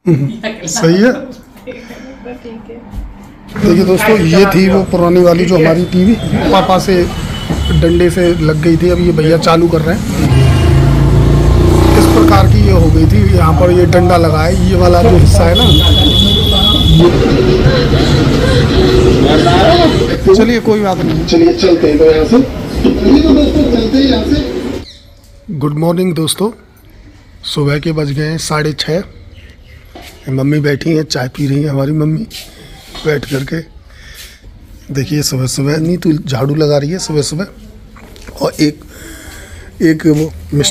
सही है। देखिए दोस्तों, ये थी वो पुरानी वाली जो हमारी टीवी पापा से डंडे से लग गई थी। अब ये भैया चालू कर रहे हैं। इस प्रकार की ये हो गई थी। यहाँ पर ये डंडा लगा है, ये वाला जो हिस्सा है ना। चलिए कोई बात नहीं, चलिए चलते हैं तो यहाँ से। चलते हैं यहाँ से। गुड मॉर्निंग दोस्तों, सुबह के बज गए हैं 6:30। मम्मी बैठी हैं, चाय पी रही है हमारी मम्मी बैठ करके। देखिए सुबह सुबह नहीं तो झाड़ू लगा रही है सुबह सुबह। और एक वो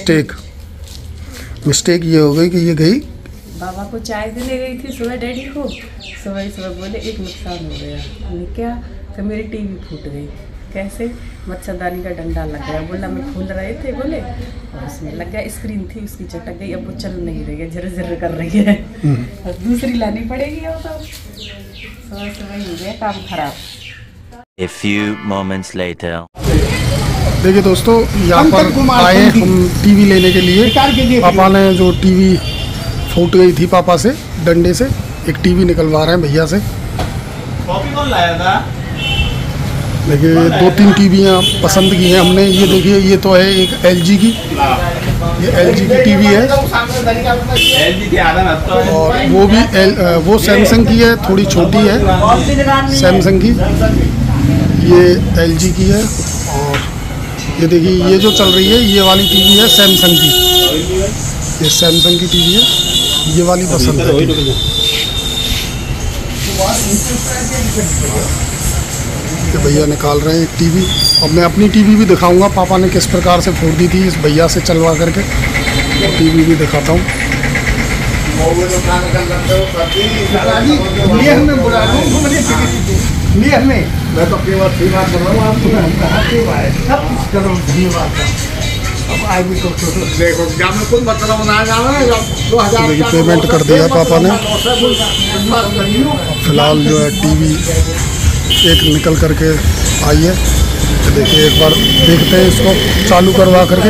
मिस्टेक ये हो गई कि ये गई बाबा को चाय देने गई थी सुबह डैडी को। सुबह बोले एक नुकसान हो गया। हमने क्या, तो मेरी टीवी फूट गई। कैसे? मच्छरदानी का डंडा लग गया। बोला मैं खोल रहे थे बोले, और उसमें लग गया, स्क्रीन थी उसकी चटक गई। अब वो चल नहीं रही है, झर कर रही है। और दूसरी लानी पड़ेगी। और तो सुबह हो गया काम खराब। A few moments later. देखिए दोस्तों, यहाँ पर आए हम टीवी लेने के लिए। पापा ने जो टीवी फूट गई थी पापा से डंडे से, एक टीवी निकलवा रहे हैं भैया से। कौन लाया था? देखिए 2-3 टीवियाँ पसंद की हैं हमने। ये देखिए, ये तो है एक LG की, ये LG की टीवी है। और वो भी वो सैमसंग की है, थोड़ी छोटी है सैमसंग की। ये LG की है। और ये देखिए, ये जो चल रही है ये वाली टीवी है सैमसंग की। ये सैमसंग की टीवी है, ये वाली पसंद है। भैया निकाल रहे हैं एक टीवी। और मैं अपनी टीवी भी दिखाऊंगा पापा ने किस प्रकार से फोड़ दी थी इस भैया से चलवा करके। टीवी भी दिखाता हूँ। मैं तो केवल बात कर रहा हूँ, आप देखिए पेमेंट कर दिया पापा ने। फिलहाल जो है टीवी एक निकल करके आई है। तो देखिए एक बार देखते हैं इसको चालू करवा करके।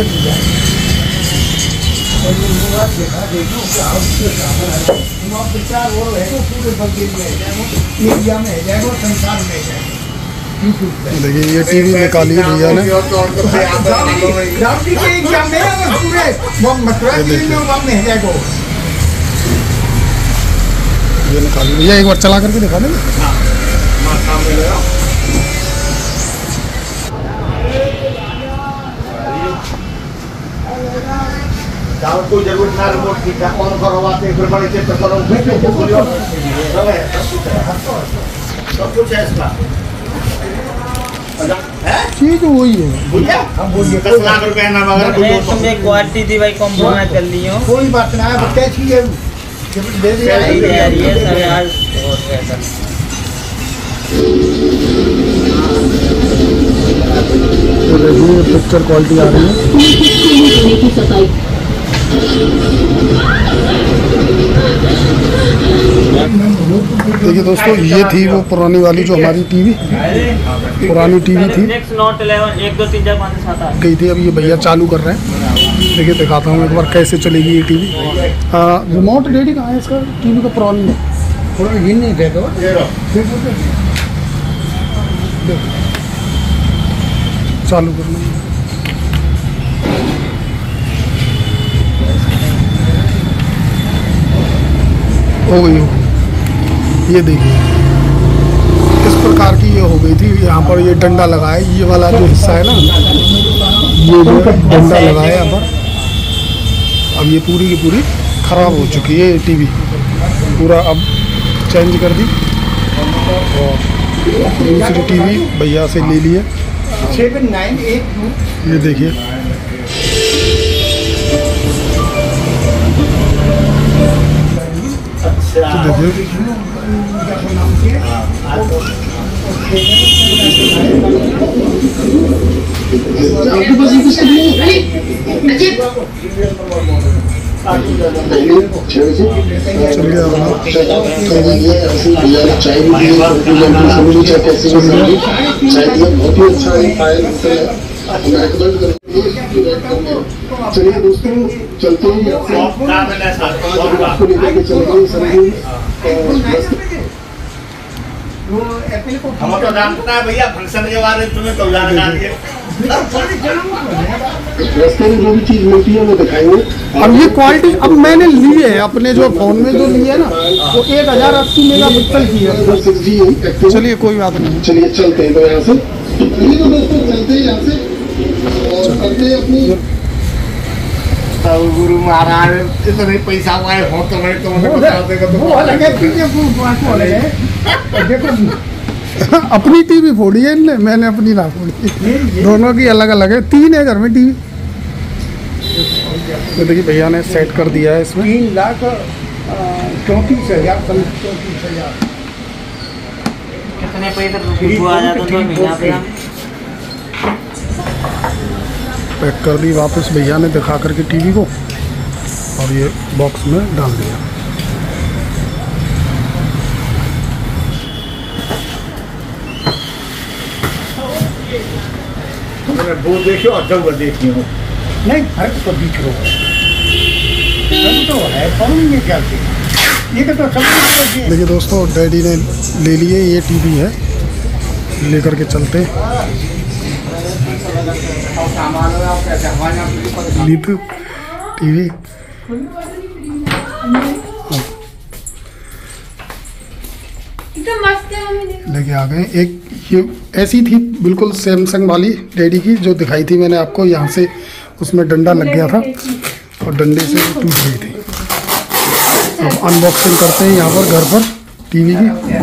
देखिए ये टीवी निकाली है भैया ने। ये निकाली भैया, एक बार चला करके दिखा देंगे। कोई जरूरत ना रिमोट की ऑन करो, फिर बड़े से करो, सब कुछ है इसका। चीज वही है भैया, हम बोलिए 10 लाख रुपए ना मगर तुमने क्वालिटी दी भाई, कॉम्प्रोमाइज कर ली हो। कोई बात ना है, कैसी है दे दे यार। ये सब यार बहुत बेहतर। तो देखिए पिक्चर क्वालिटी आ रही है। देखिए दोस्तों, ये थी वो पुरानी वाली जो हमारी टीवी पुरानी टीवी थी, Note 11 1 2 3 4 5 6 7 गई थी। अब ये भैया चालू कर रहे हैं। देखिए दिखाता हूँ एक बार कैसे चलेगी ये टीवी। रिमोट डैडी कहाँ है इसका टीवी का? पुरानी है, ये नहीं दे दो। चालू करना हो गई हो। ये देखिए इस प्रकार की ये हो गई थी। यहाँ पर ये डंडा लगा है, ये वाला जो हिस्सा है ना, ये जो डंडा लगा है यहाँ पर। अब ये पूरी की पूरी खराब हो चुकी है ये टीवी पूरा। अब चेंज कर दी और दूसरी टीवी भैया से ले ली है। 7982 ये देखिए चलिए चलिए दोस्तों, चलते हैं यहाँ से। आपको लेकर के चलेंगे सरगुन हम तो जानता है भैया फंक्शन के बारे में तुम्हें तो जानना है। रास्ते में जो भी चीज मिलती है वो दिखाएंगे। अब ये क्वालिटी अब मैंने ली है अपने जो फोन में जो ली है ना, वो 1080 मेगापिक्सल की है 6G। चलिए कोई बात नहीं, चलिए चलते हैं तो यहाँ से। चलिए तो दोस्तों चलते हैं यहाँ से और करते हैं अपनी। गुरु महाराज इतने पैसा आए हो तो मैं तुम्हें बता देगा तो वो अलग है। देखो अपनी टीवी फोड़ी है इनने, मैंने अपनी ना फोड़ी, दोनों की अलग अलग है। 3 है घर में टीवी। तो देखिए भैया ने सेट कर दिया है इसमें 3,34,000 34,000। कितने पैसे रुपये आ जाते 2 महीना पे। पैक कर दी वापस भैया ने दिखा करके टीवी को, और ये बॉक्स में डाल दिया। मैंने वो देखी और जब देखी हूँ नहीं फर्क तो दिख रहा है तो है कौन ये क्या ये तो सब। देखिए दोस्तों डैडी ने ले लिए, ये टीवी है, लेकर के चलते नीतू टीवी। लेके आ गए एक, ये ऐसी थी बिल्कुल सैमसंग वाली डैडी की जो दिखाई थी मैंने आपको। यहाँ से उसमें डंडा लग गया था और डंडे से टूट गई थी। अब अनबॉक्सिंग करते हैं यहाँ पर घर पर टीवी की।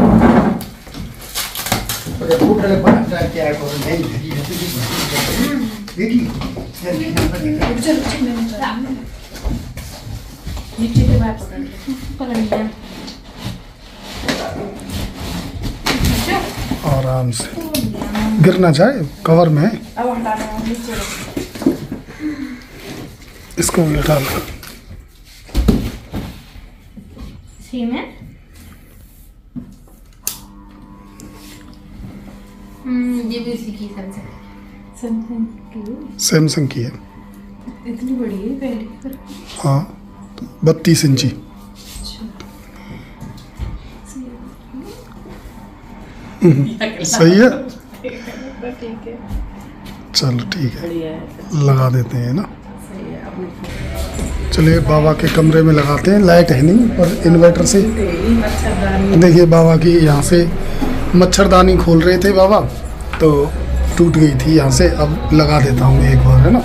आराम से गिर ना जाए, कवर में है। इसको भी हटा लो। ये भी उसी की सैमसंग की है। इतनी बड़ी है पहले। हाँ 32 इंची। सही है, ठीक है, चलो ठीक है, बढ़िया है, लगा देते हैं ना। सही है। अपने चलिए बाबा के कमरे में लगाते हैं, लाइट है नहीं पर इन्वर्टर से। मच्छरदानी देखिए बाबा की यहाँ से मच्छरदानी खोल रहे थे बाबा, तो टूट गई थी यहाँ से। अब लगा देता हूँ एक बार, है ना।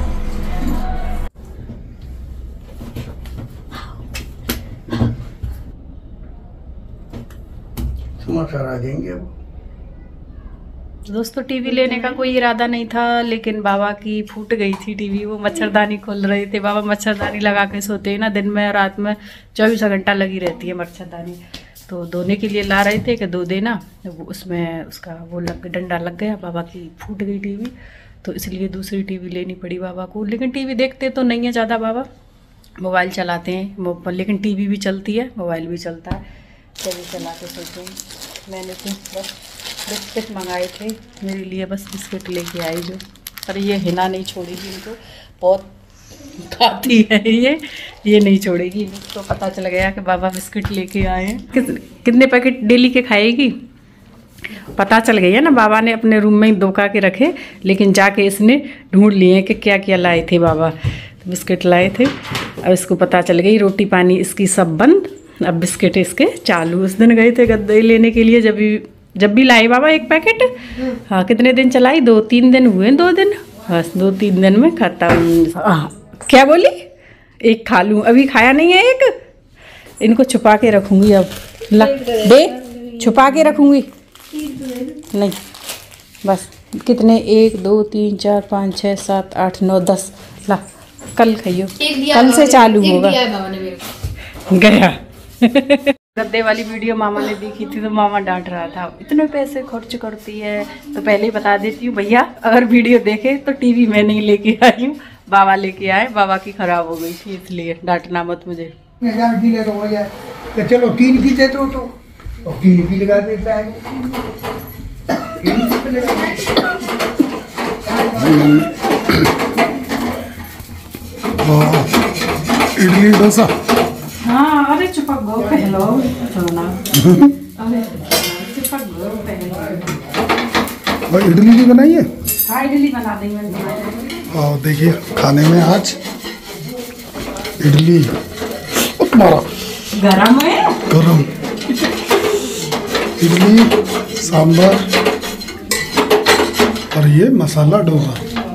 समाचार आ जाएंगे अब। दोस्तों टीवी लेने का कोई इरादा नहीं था, लेकिन बाबा की फूट गई थी टीवी। वो मच्छरदानी खोल रहे थे बाबा। मच्छरदानी लगा के सोते हैं ना, दिन में रात में 24 घंटा लगी रहती है मच्छरदानी। तो धोने के लिए ला रहे थे कि धो देना, वो उसमें उसका वो डंडा लग गया, बाबा की फूट गई टीवी। तो इसलिए दूसरी टीवी लेनी पड़ी बाबा को। लेकिन टीवी देखते तो नहीं है ज़्यादा बाबा, मोबाइल चलाते हैं। लेकिन टीवी भी चलती है, मोबाइल भी चलता है। चलिए चला के सोते हैं। मैंने तो बस बिस्किट मंगाए थे मेरे लिए, बस बिस्किट लेके आई जो। पर ये हिना नहीं छोड़ेगी, इनको बहुत खाती है ये नहीं छोड़ेगी। तो पता चल गया कि बाबा बिस्किट लेके आए हैं। कितने पैकेट डेली के खाएगी पता चल गई है ना। बाबा ने अपने रूम में ही धोखा के रखे, लेकिन जाके इसने ढूंढ लिए कि क्या क्या लाए थे बाबा। तो बिस्किट लाए थे, अब इसको पता चल गई। रोटी पानी इसकी सब बंद, अब बिस्किट इसके चालू। उस दिन गए थे गद्दे लेने के लिए, जब भी लाए बाबा एक पैकेट। हाँ कितने दिन चलाई, 2-3 दिन हुए, 2 दिन बस, 2-3 दिन में खत्म। क्या बोली, एक खा लूँ, अभी खाया नहीं है एक। इनको छुपा के रखूँगी अब, ला दे, छुपा के रखूँगी। नहीं बस कितने, 1 2 3 4 5 6 7 8 9 10, ला कल खाइयो, कल से चालू होगा। गया गद्दे वाली वीडियो मामा ने देखी थी तो मामा डांट रहा था, इतने पैसे खर्च करती है। तो पहले ही बता देती हूँ भैया, अगर वीडियो देखे तो टीवी मैं नहीं लेके आई हूँ, बाबा लेके आए। बाबा की खराब हो गई थी, इसलिए डांटना मत मुझे। तो चलो 3 की दे दो तो 3 की लगा देता है। वाह, इडली डोसा। हाँ अरे चुपक गो पहलो सोना अरे चुपक गो पहलो। और इडली भी बनाई है। हाँ इडली बना देंगे। और देखिए खाने में आज इडली तुम्हारा गरम है। गरम इडली सांभर और ये मसाला डोसा,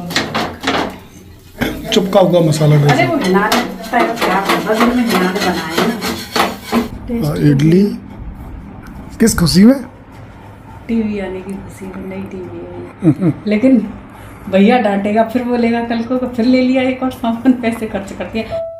चुपका हुआ मसाला अरे डोसा। वो हिनारे क्या बदल में हिनारे बनाए ना। और इडली किस खुशी में? टीवी आने की खुशी में, नई टीवी आई। लेकिन भैया डांटेगा, फिर बोलेगा कल को फिर ले लिया एक और सामान पैसे खर्च करके।